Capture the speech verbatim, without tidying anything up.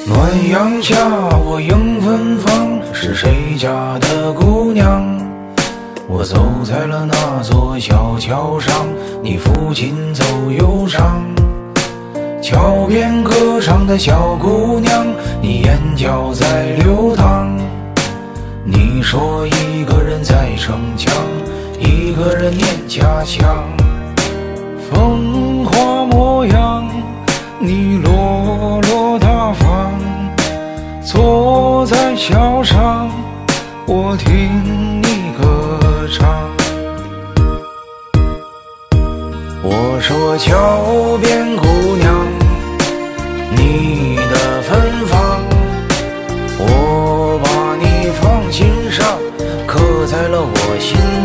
暖阳下，我迎芬芳，是谁家的姑娘？我走在了那座小桥上，你父亲走忧伤。桥边歌唱的小姑娘，你眼角在流淌。你说一个人在逞强，一个人念家乡。风华模样，你落落大方，坐在桥上，我听你歌唱。我说桥边姑娘，你的芬芳，我把你放心上，刻在了我心